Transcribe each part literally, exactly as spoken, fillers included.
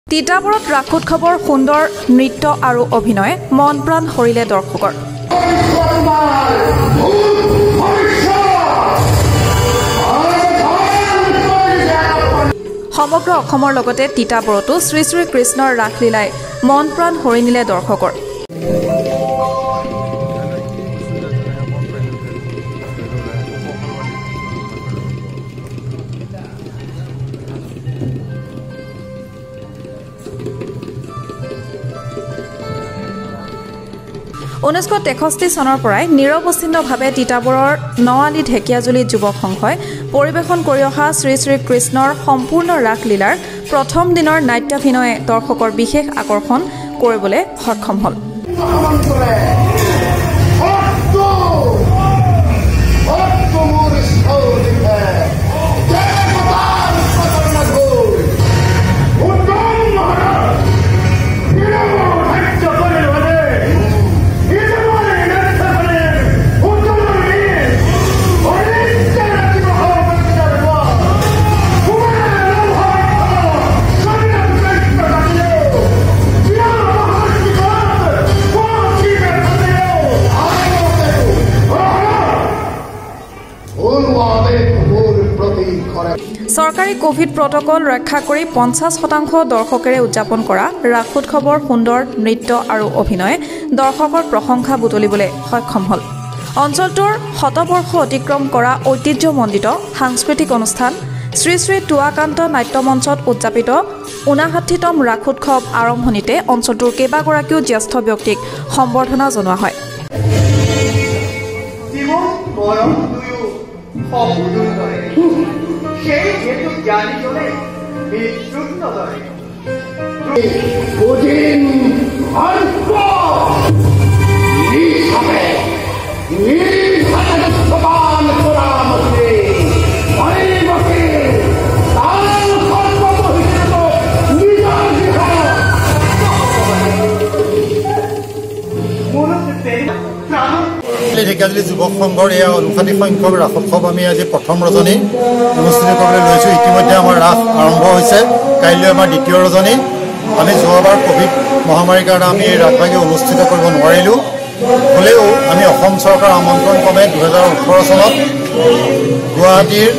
তিতাবৰত ৰাস উৎসৱৰ সুন্দৰ নৃত্য আৰু অভিনয় মন প্ৰাণ হৰিলে দৰ্শকৰ। সমগ্ৰ অসমৰ লগতে তিতাবৰতো শ্ৰী শ্ৰী কৃষ্ণৰ ৰাসলীলাই মন প্ৰাণ হৰি নিলে দৰ্শকৰ। ঊনৈছশ তেষষ্ঠি চনৰ পৰাই নিৰৱচ্ছিন্নভাৱে তিতাবৰৰ নআলি ঢেকীয়াজুলি যুৱক সংঘই পৰিৱেশন কৰি অহা শ্ৰী শ্ৰী কৃষ্ণৰ সম্পূৰ্ণ ৰাসলীলাৰ প্ৰথম দিনৰ নাট্যাভিনয়ে দৰ্শকৰ বিশেষ আকৰ্ষণ কৰিবলৈ সক্ষম হ'ল। চৰকাৰী কোভিড প্ৰটকল ৰক্ষা কৰি পঞ্চাছ শতাংশ দৰ্শকেৰে উদযাপন কৰা ৰাস উৎসৱৰ সুন্দৰ নৃত্য আৰু অভিনয় দৰ্শকৰ প্ৰশংসা বুটলিবলৈ সক্ষম হ'ল। অঞ্চলটোৰ শতবৰ্ষ অতিক্ৰম কৰা ঐতিহ্যমণ্ডিত সাংস্কৃতিক অনুষ্ঠান শ্ৰী শ্ৰী টুৱাকান্ত নাট্যমঞ্চত উদযাপিত ঊনাষাঠিতম ৰাস উৎসৱ আৰম্ভণিতে অঞ্চলটোৰ কেইবাগৰাকীও জ্যেষ্ঠ ব্যক্তিক সম্বৰ্ধনা জনোৱা হয়। সেই হেতু জ্ঞানী জনে মৃত্যুত নদৰে ঢেকীয়াজুলি যুৱক সংঘৰ এয়া অনুসাৰী সংখ্যক ৰাস উৎসৱ আমি আজি প্ৰথম ৰজনী অনুষ্ঠিত কৰিবলৈ লৈছোঁ। ইতিমধ্যে আমাৰ ৰাস আৰম্ভ হৈছে, কাইলৈ আমাৰ দ্বিতীয় ৰজনী। আমি যোৱাবাৰ কোভিড মহামাৰীৰ কাৰণে আমি এই ৰাসভাগি অনুষ্ঠিত কৰিব নোৱাৰিলোঁ, হ'লেও আমি অসম চৰকাৰৰ আমন্ত্ৰণ ক্ৰমে দুহেজাৰ ওঠৰ চনত গুৱাহাটীৰ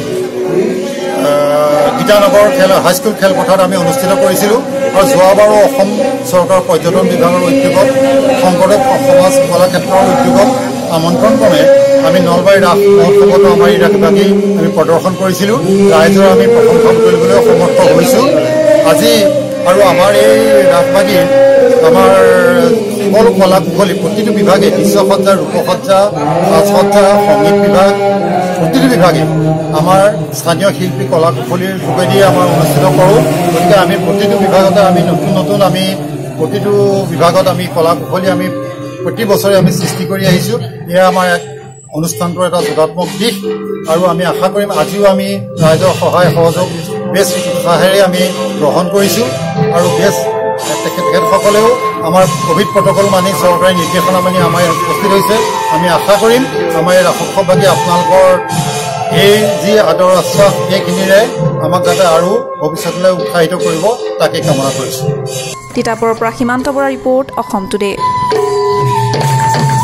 গীতানগৰ খেল হাইস্কুল খেলপথাৰত আমি অনুষ্ঠিত কৰিছিলোঁ। আৰু যোৱাবাৰো অসম চৰকাৰৰ পৰ্যটন বিভাগৰ উদ্যোগত শংকৰদেৱ সমাজ কলাক্ষেত্ৰৰ উদ্যোগত আমন্ত্ৰণ ক্ৰমে আমি নলবাৰী ৰাস মহোৎসৱতো আমাৰ এই ৰাসভাগি আমি প্ৰদৰ্শন কৰিছিলোঁ। ৰাইজৰ আমি প্ৰশংসা কৰিবলৈ সমৰ্থ হৈছোঁ আজি। আৰু আমাৰ এই ৰাসভাগিৰ আমাৰ সকলো কলা কুশলী প্ৰতিটো বিভাগে দৃশ্যসজ্জা, ৰূপসজ্জা, সাজসজ্জা, সংগীত বিভাগ প্ৰতিটো বিভাগে আমাৰ স্থানীয় শিল্পী কলা কুশলীৰ যোগেদি আমাৰ অনুষ্ঠিত কৰোঁ। গতিকে আমি প্ৰতিটো বিভাগতে আমি নতুন নতুন আমি প্ৰতিটো বিভাগত আমি কলা কুশলী আমি প্ৰতি বছৰে আমি সৃষ্টি কৰি আহিছোঁ। এয়া আমাৰ এক অনুষ্ঠানটোৰ এটা যোগাত্মক দিশ আৰু আমি আশা কৰিম আজিও আমি ৰাইজৰ সহায় সহযোগ বেছ উৎসাহেৰে আমি গ্ৰহণ কৰিছোঁ। আৰু বেছ তেখেতসকলেও আমাৰ কোভিড প্ৰটকল মানি চৰকাৰী নিৰ্দেশনা মানি আমাৰ উপস্থিত হৈছে। আমি আশা কৰিম আমাৰ এই ৰাস উৎসৱভাগি আপোনালোকৰ এই যি আদৰ আশ্বাস এইখিনিৰে আমাক যাতে আৰু ভৱিষ্যতলৈ উৎসাহিত কৰিব তাকে কামনা কৰিছোঁ। তিতাবৰৰ পৰা সীমান্ত বৰা ৰিপৰ্ট, অসম টুডে।